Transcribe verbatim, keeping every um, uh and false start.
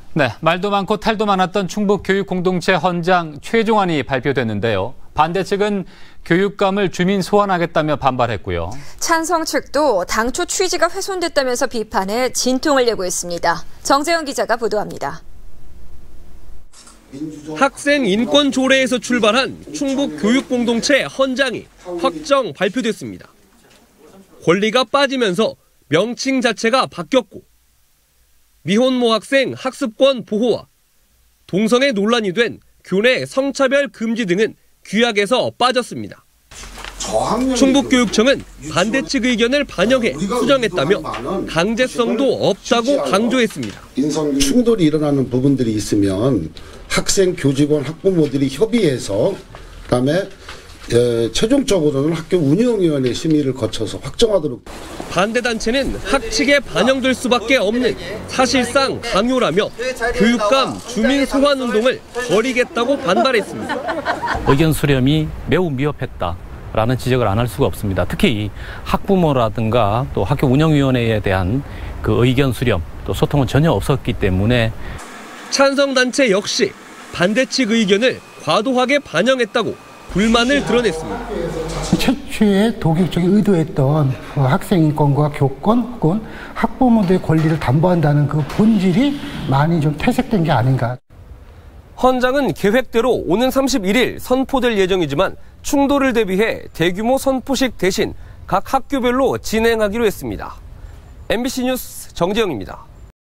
네, 말도 많고 탈도 많았던 충북 교육공동체 헌장 최종안이 발표됐는데요. 반대 측은 교육감을 주민 소환하겠다며 반발했고요. 찬성 측도 당초 취지가 훼손됐다면서 비판해 진통을 예고했습니다. 정재현 기자가 보도합니다. 학생 인권 조례에서 출발한 충북 교육공동체 헌장이 확정 발표됐습니다. 권리가 빠지면서 명칭 자체가 바뀌었고 미혼모 학생 학습권 보호와 동성애 논란이 된 교내 성차별 금지 등은 규약에서 빠졌습니다. 충북교육청은 반대 측 의견을 반영해 수정했다며 강제성도 없다고 강조했습니다. 인성 충돌이 일어나는 부분들이 있으면 학생, 교직원, 학부모들이 협의해서 그다음에 에, 최종적으로는 학교 운영위원회 심의를 거쳐서 확정하도록. 반대 단체는 학칙에 반영될 수밖에 없는 사실상 강요라며 교육감 주민 소환 운동을 벌이겠다고 반발했습니다. 의견 수렴이 매우 미흡했다라는 지적을 안 할 수가 없습니다. 특히 학부모라든가 또 학교 운영위원회에 대한 그 의견 수렴 또 소통은 전혀 없었기 때문에 찬성 단체 역시 반대 측 의견을 과도하게 반영했다고 불만을 드러냈습니다. 최초의 도객적인 의도했던 그 학생 인권과 교권 혹은 학부모들의 권리를 담보한다는 그 본질이 많이 좀 퇴색된 게 아닌가. 헌장은 계획대로 오는 삼십일 일 선포될 예정이지만 충돌을 대비해 대규모 선포식 대신 각 학교별로 진행하기로 했습니다. 엠비씨 뉴스 정재영입니다.